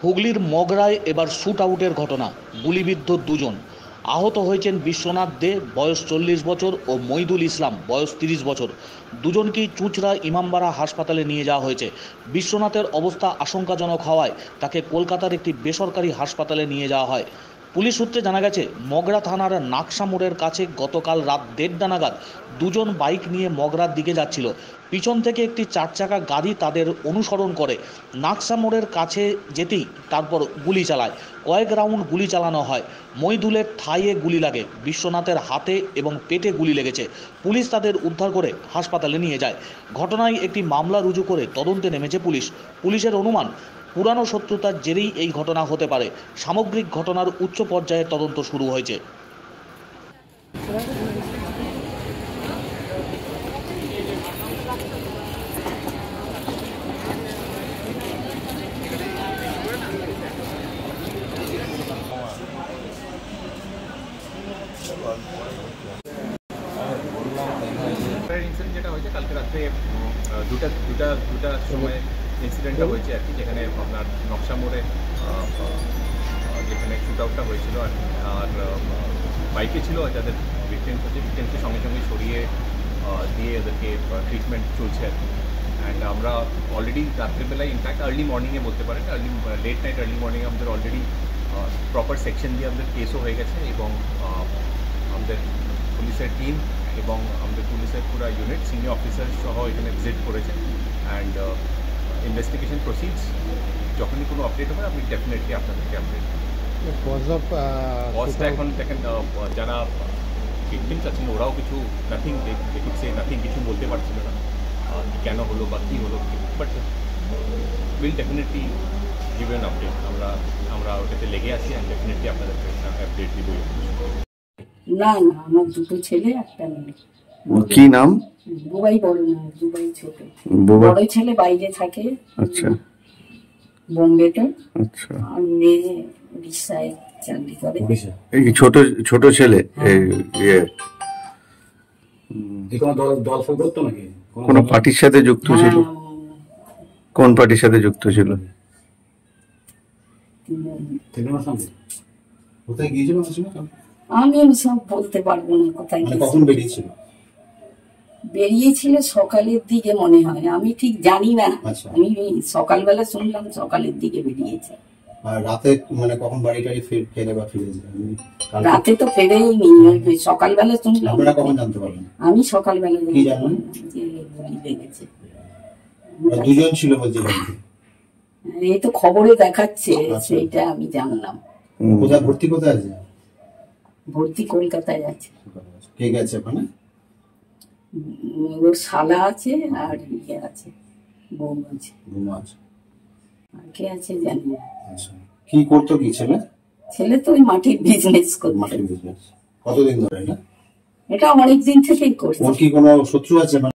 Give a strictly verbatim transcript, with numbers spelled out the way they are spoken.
হুগলির মগরায় এবার শুট আউটের ঘটনা, গুলিবিদ্ধ দুজন। আহত হয়েছেন বিশ্বনাথ দে বয়স চল্লিশ বছর ও মইদুল ইসলাম বয়স তিরিশ বছর। দুজনকেই চুঁচড়া ইমামবাড়া হাসপাতালে নিয়ে যাওয়া হয়েছে। বিশ্বনাথের অবস্থা আশঙ্কাজনক হওয়ায় তাকে কলকাতার একটি বেসরকারি হাসপাতালে নিয়ে যাওয়া হয়। পুলিশ সূত্রে জানা গেছে, মগরা থানার নাকশা মোড়ের কাছে গতকাল রাত দেড়টা নাগাদ দুজন বাইক নিয়ে মগরার দিকে যাচ্ছিল। পিছন থেকে একটি চার চাকা গাড়ি তাদের অনুসরণ করে নাকশা মোড়ের কাছে যেতেই তারপর গুলি চালায়। কয়েক রাউন্ড গুলি চালানো হয়। মইদুলের থাইয়ে গুলি লাগে, বিশ্বনাথের হাতে এবং পেটে গুলি লেগেছে। পুলিশ তাদের উদ্ধার করে হাসপাতালে নিয়ে যায়। ঘটনায় একটি মামলা রুজু করে তদন্তে নেমেছে পুলিশ। পুলিশের অনুমান, পুরানো শত্রুতার জেরেই এই ঘটনা হতে পারে। সামগ্রিক ঘটনার উচ্চ পর্যায়ে তদন্ত শুরু হয়েছে। ইনসিডেন্ট যেটা হয়েছে কালকে রাত্রে দুটা দুটা দুটার সময় ইনসিডেন্টটা হয়েছে আর কি, যেখানে আপনার নকশা মোড়ে যেখানে শুট আউটটা হয়েছিল আর আর বাইকে ছিল যাদের ভিকটিমস হচ্ছে, ভিকটিমসকে সঙ্গে সঙ্গে সরিয়ে দিয়ে এদেরকে ট্রিটমেন্ট চলছে আর কি। অ্যান্ড আমরা অলরেডি রাত্রিবেলায় ইনফ্যাক্ট আর্লি মর্নিংয়ে বলতে পারেন, আর্লি লেট নাইট আর্লি মর্নিংয়ে আমাদের অলরেডি প্রপার সেকশন দিয়ে আমাদের কেসও হয়ে গেছে এবং আমাদের পুলিশের টিম এবং আমাদের পুলিশের পুরো ইউনিট সিনিয়র অফিসার সহ এখানে ভিজিট করেছে। And investigation proceeds. যখনই কোনো আপডেট হবে আমি ডেফিনেটলি আপনাদেরকে আপডেট কজটা এখন দেখেন, যারা ভিকটিমস আছেন ওরাও কিছু নাথিং সে নাথিং কিছু বলতে পারছিল না কেন হলো বা কী হলো, but will definitely give an update. আমরা আমরা ওটাতে লেগে আছি অ্যান্ড ডেফিনেটলি আপনাদেরকে আপডেট দিব। না না, আমার দুটো ছেলে একটা মেয়ে। কি নাম? বুবাই বড় না, বুবাই ছোট। বড় ছেলে বাইরে থাকে, আচ্ছা, বোম্বেতে। আচ্ছা। আর মেয়ে উড়িষ্যায় চাকরি করে। এই ছোট ছোট ছেলে কোন পার্টির সাথে যুক্ত ছিল? কোন পার্টির সাথে যুক্ত ছিল? কোথায় গিয়েছিল? আমি সব বলতে পারবো না কোথায় কখন বেরিয়েছিল। বেরিয়েছিল সকালের দিকে মনে হয়, আমি ঠিক জানি না। আমি সকালবেলা শুনলাম সকালের দিকে বেরিয়েছে। আর রাতে মানে কখন বাড়ি টাড়ি ফেরে বা ফিরেছে? রাতে তো ফেরেই নি, সকালবেলা শুনলাম। আপনারা কখন জানতে পারলেন? আমি সকালবেলা কি জানলেন? যে গুলি লেগেছে। দুজন ছিল বলছে, এই তো খবরে দেখাচ্ছে, সেইটা আমি জানলাম। কোথায় ভর্তি? কোথায় আছে ভর্তি? কলকাতায় আছে। কে গেছে ওখানে? ওর শালা আছে আর ইয়ে আছে, বউ আছে। বউ আছে। আর কে আছে জানি না। কি করতো কি ছেলে? ছেলে তো ওই মাটির বিজনেস করতো। মাটির বিজনেস। কতদিন ধরে এটা? এটা অনেকদিন থেকেই করছে। ওর কি কোনো শত্রু আছে?